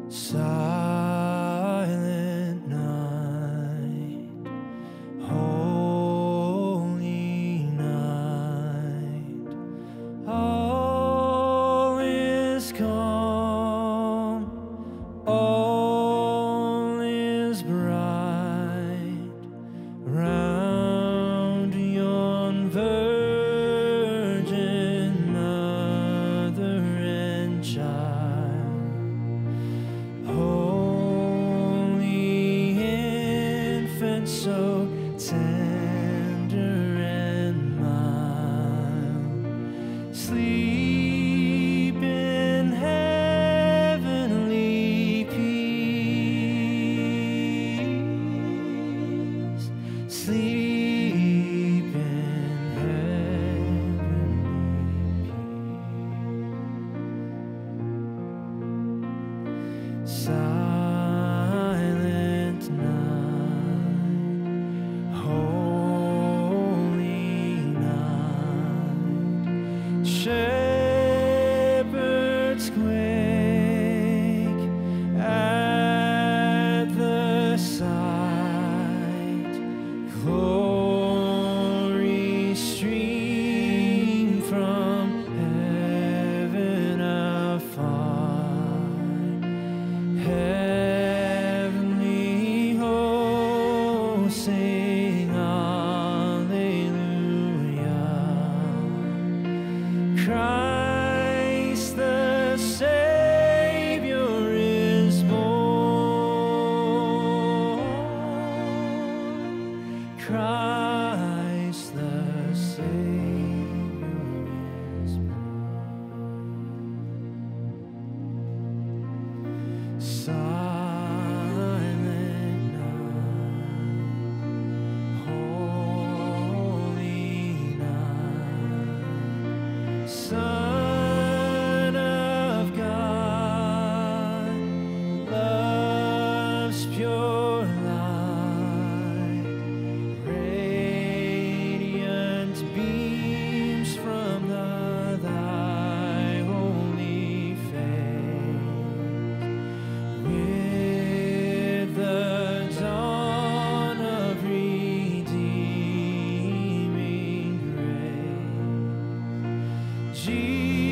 Silent night, holy night, all is calm, all is bright, round yon virgin mother and child. Holy infant, so tender and mild, sleep in heavenly peace, sleep in heavenly peace. Silent night, holy night, shepherds quake at the sight, glory stream from heaven afar, heavenly hosts sing Alleluia. Christ the Savior is born. Christ the Savior is born. Silent night, holy night, Son of God, love's pure light, radiant beams from thy holy face. With the dawn of redeeming grace, Jesus